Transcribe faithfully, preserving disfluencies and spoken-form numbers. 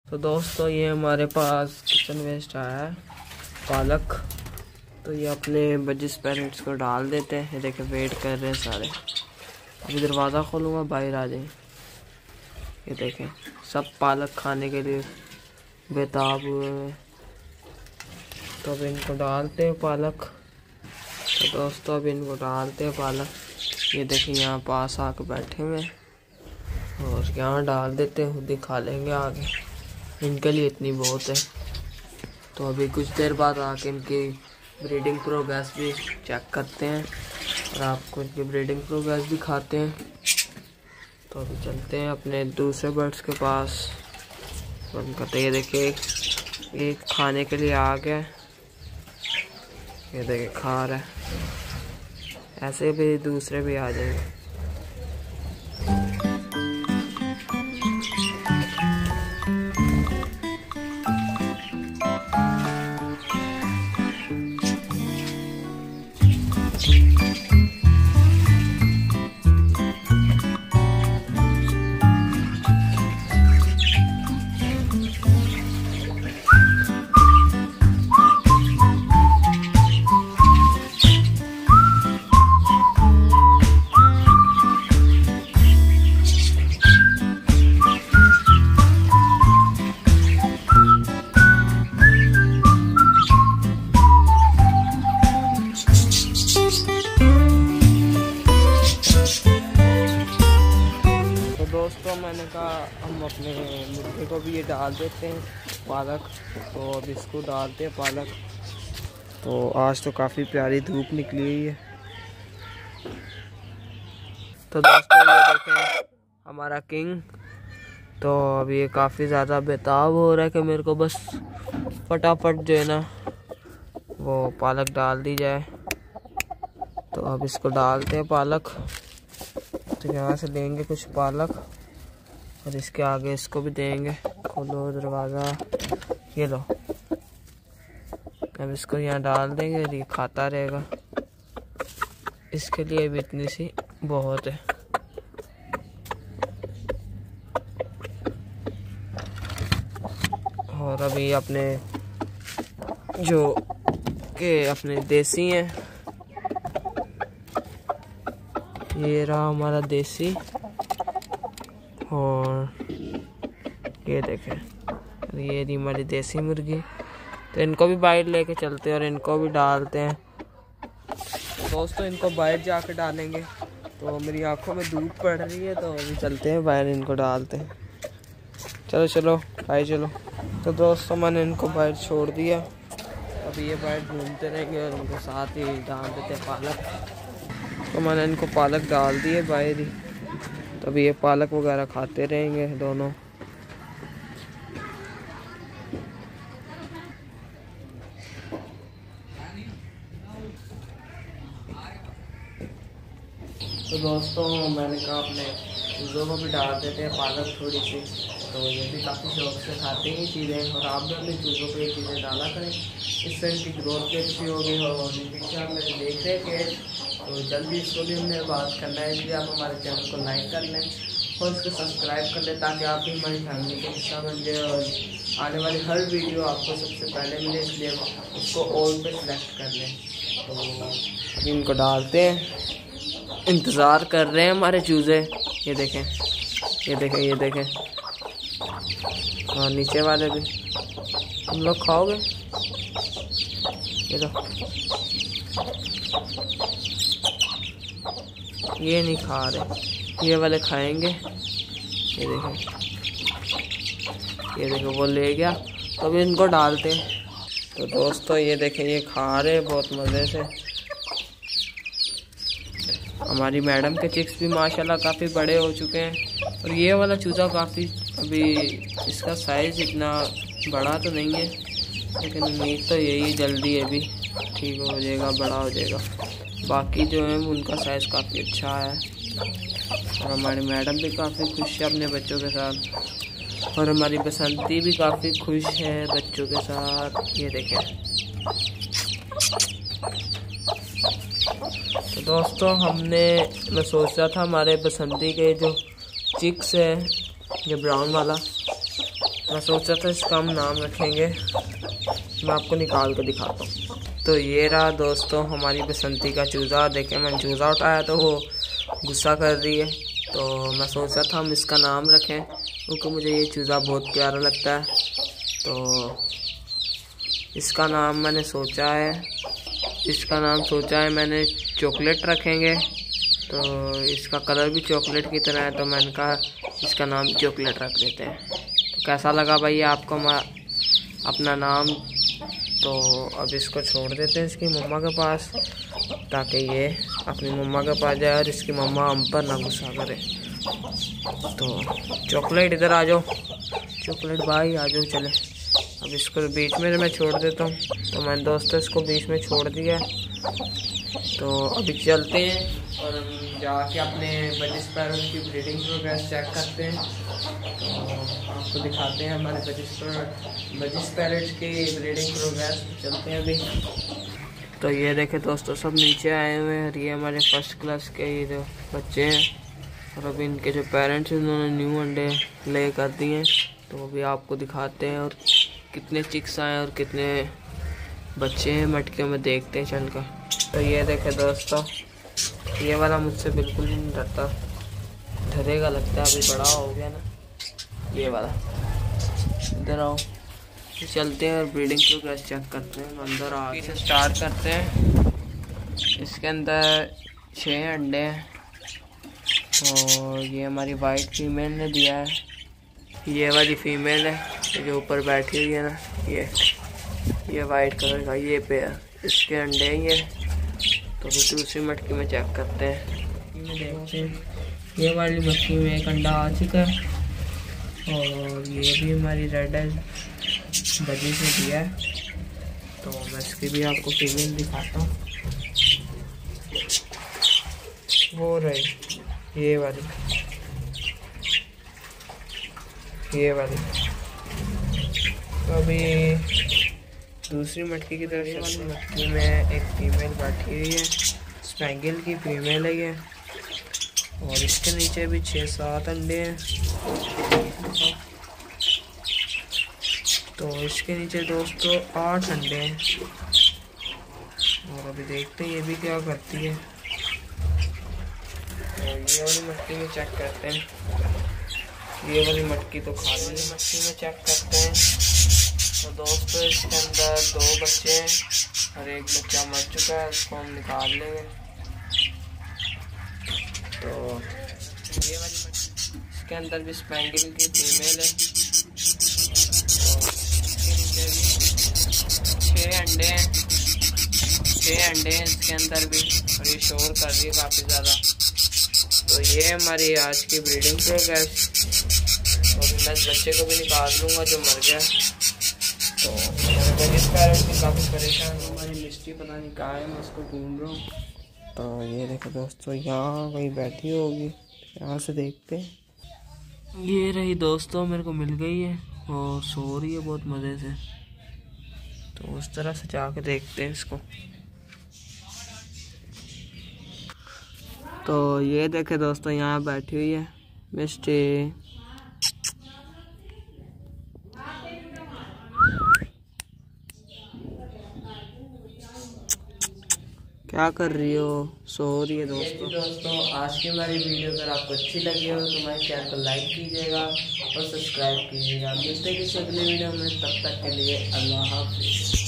तो दोस्तों ये हमारे पास किचन वेस्ट आया है पालक, तो ये अपने जिस पेरेंट्स को डाल देते हैं। ये देखे वेट कर रहे हैं सारे। अभी दरवाज़ा खोलूँगा बाहर आ जाएंगे। ये देखें सब पालक खाने के लिए बेताब हुए हैं। तो अब इनको डालते हैं पालक। तो दोस्तों अब इनको डालते हैं पालक। ये देखें यहाँ पास आके बैठे हुए हैं और यहाँ डाल देते हैं, खुद ही खा लेंगे आगे। इनके लिए इतनी बहुत है। तो अभी कुछ देर बाद आके इनकी ब्रीडिंग प्रोग्रेस भी चेक करते हैं और आपको इनकी ब्रीडिंग प्रोग्रेस भी खाते हैं। तो अभी चलते हैं अपने दूसरे बर्ड्स के पास। तो उनका तो ये देखिए एक खाने के लिए आ गया। ये देखिए खा रहा है। ऐसे भी दूसरे भी आ जाएंगे। दोस्तों मैंने कहा हम अपने मुर्गे को भी ये डाल देते हैं पालक। तो अब इसको डालते हैं पालक। तो आज तो काफ़ी प्यारी धूप निकली हुई है। तो दोस्तों ये देखें हमारा किंग। तो अब ये काफ़ी ज़्यादा बेताब हो रहा है कि मेरे को बस फटाफट जो है ना वो पालक डाल दी जाए। तो अब इसको डालते हैं पालक। तो यहाँ से लेंगे कुछ पालक और इसके आगे इसको भी देंगे। खोलो दरवाज़ा, ये लो। अब इसको यहाँ डाल देंगे, ये खाता रहेगा। इसके लिए भी इतनी सी बहुत है। और अभी अपने जो के अपने देसी हैं, ये रहा हमारा देसी। और ये देखें ये रही हमारी देसी मुर्गी। तो इनको भी बाहर लेके चलते हैं और इनको भी डालते हैं। दोस्तों इनको बाहर जाके डालेंगे। तो मेरी आंखों में धूप पड़ रही है, तो अभी चलते हैं बाहर, इनको डालते हैं। चलो चलो भाई चलो। तो दोस्तों मैंने इनको बाहर छोड़ दिया। अभी ये बाहर घूमते रहेंगे और उनको साथ ही डाल देते हैं पालक। तो मैंने इनको पालक डाल दिए बाहर ही। तो अभी ये पालक वगैरह खाते रहेंगे दोनों। तो दोस्तों मैंने कहा अपने चूज़ों को भी डाल देते हैं पालक थोड़ी सी। तो ये भी काफ़ी शौक से खाते हैं चीज़ें। और आप भी अपने चूज़ों को ये चीज़ें डाला करें, इससे इनकी ग्रोथ भी अच्छी होगी। और पीछे हम मेरे देख रहे हैं तो जल्दी इसको भी हमने बात करना है। इसलिए आप हमारे चैनल को लाइक कर लें और इसको सब्सक्राइब कर लें, ताकि आप भी हमारी फैमिली का हिस्सा बन जाए और आने वाली हर वीडियो आपको सबसे पहले मिले। इसलिए उसको ऑल पे सेलेक्ट कर लें। तो अभी इनको डालते हैं, इंतज़ार कर रहे हैं हमारे चूज़े। ये देखें ये देखें ये देखें और नीचे वाले भी। तुम लोग खाओगे? ये लो। ये नहीं खा रहे, ये वाले खाएंगे। ये देखें ये देखें वो ले गया। तो अभी इनको डालते हैं। तो दोस्तों ये देखें ये खा रहे बहुत मज़े से। हमारी मैडम के चिक्स भी माशाल्लाह काफ़ी बड़े हो चुके हैं। और ये वाला चूज़ा काफ़ी अभी इसका साइज़ इतना बड़ा तो नहीं है, लेकिन उम्मीद तो यही जल्दी अभी ठीक हो जाएगा, बड़ा हो जाएगा। बाकी जो है उनका साइज़ काफ़ी अच्छा है। और हमारी मैडम भी काफ़ी खुश है अपने बच्चों के साथ। और हमारी बसंती भी काफ़ी खुश है बच्चों के साथ। ये देखें। तो दोस्तों हमने मैं सोच रहा था हमारे बसंती के जो चिक्स है ये ब्राउन वाला, मैं सोचा था इसका हम नाम रखेंगे, मैं आपको निकाल कर दिखाता हूँ। तो ये रहा दोस्तों हमारी बसंती का चूज़ा। देखें मैंने चूज़ा उठाया तो वो गुस्सा कर रही है। तो मैं सोचा था हम इसका नाम रखें क्योंकि मुझे ये चूज़ा बहुत प्यारा लगता है। तो इसका नाम मैंने सोचा है इसका नाम सोचा है मैंने चॉकलेट रखेंगे। तो इसका कलर भी चॉकलेट की तरह है, तो मैंने कहा इसका नाम चॉकलेट रख देते हैं। तो कैसा लगा भाई आपको अपना नाम? तो अब इसको छोड़ देते हैं इसकी मम्मा के पास, ताकि ये अपनी मम्मा के पास जाए और इसकी मम्मा हम पर ना गुस्सा करे। तो चॉकलेट इधर आ जाओ, चॉकलेट भाई आ जाओ चले। अब इसको बीच में मैं छोड़ देता हूँ। तो मैंने दोस्तों इसको बीच में छोड़ दिया। तो अभी चलते हैं और हम जाके अपने बजिस पैरट की ब्रीडिंग प्रोग्रेस चेक करते हैं। तो आपको दिखाते हैं हमारे बजिस बजिस पैरट की ब्रीडिंग प्रोग्रेस। चलते हैं अभी। तो ये देखे दोस्तों सब नीचे आए हुए हैं। ये हमारे फर्स्ट क्लास के ये जो बच्चे हैं, और अभी इनके जो पेरेंट्स हैं उन्होंने न्यू अंडे ले कर दिए हैं। तो अभी आपको दिखाते हैं और कितने चिक्स आए और कितने बच्चे हैं मटकियों में, देखते हैं चल कर। तो ये देखे दोस्तों, ये वाला मुझसे बिल्कुल नहीं डरता, डरेगा लगता है, अभी बड़ा हो गया ना ये वाला। इधर आओ, तो चलते हैं और ब्रीडिंग प्रोग्रेस चेक करते हैं। अंदर आगे से स्टार्ट करते हैं। इसके अंदर छः अंडे हैं और ये हमारी वाइट फीमेल ने दिया है। ये वाली फीमेल है जो ऊपर बैठी हुई है ना, ये ये वाइट कलर का ये पेयर, इसके अंडे हैं ये। तो अभी दूसरी मटकी में चेक करते हैं। देखते हैं ये वाली मटकी में एक अंडा आ चुका है और ये भी हमारी रेड है बजी से दिया है। तो मैं इसकी भी आपको फीमेल दिखाता हूँ। वो रही ये वाली ये वाली। तो अभी दूसरी मटकी की तरफ से वाली मटकी में एक फीमेल बैठी हुई है, स्पैंगल की फीमेल है ये। और इसके नीचे भी छः सात अंडे हैं। तो इसके नीचे दोस्तों आठ अंडे हैं। और अभी देखते हैं ये भी क्या करती है। तो ये वाली मटकी में चेक करते हैं। ये वाली मटकी तो खाली है, मटकी में चेक करते हैं। तो दोस्तों इसके अंदर दो बच्चे हैं और एक बच्चा मर चुका है, इसको हम निकाल लेंगे। तो ये वाली मटकी, इसके अंदर भी स्पैंगल की फीमेल है। तो इसके नीचे भी छः अंडे हैं छः अंडे हैं इसके अंदर भी, और ये शोर कर रही है काफ़ी ज़्यादा। तो ये हमारी आज की ब्रीडिंग प्रोग्रेस। और मैं इस बच्चे को भी निकाल लूँगा जो मर गया। तो इस पैरेंट भी काफ़ी परेशान हूँ, हमारी मिस्टी पता नहीं कहाँ है, मैं उसको ढूंढ रहा हूँ। तो ये देखो दोस्तों यहाँ कहीं बैठी होगी, यहाँ से देखते हैं। ये रही दोस्तों, मेरे को मिल गई है और सो रही है बहुत मज़े से। तो उस तरह से जाके देखते हैं इसको। तो ये देखे दोस्तों यहाँ बैठी हुई है मिस्टी। क्या कर रही हो? सो रही है दोस्तों। दोस्तों आज की हमारी वीडियो अगर आपको अच्छी लगी हो तो हमारे चैनल को लाइक कीजिएगा और सब्सक्राइब कीजिएगा। मिलते हैं किसी अगले वीडियो में, तब तक के लिए अल्लाह हाफिज़।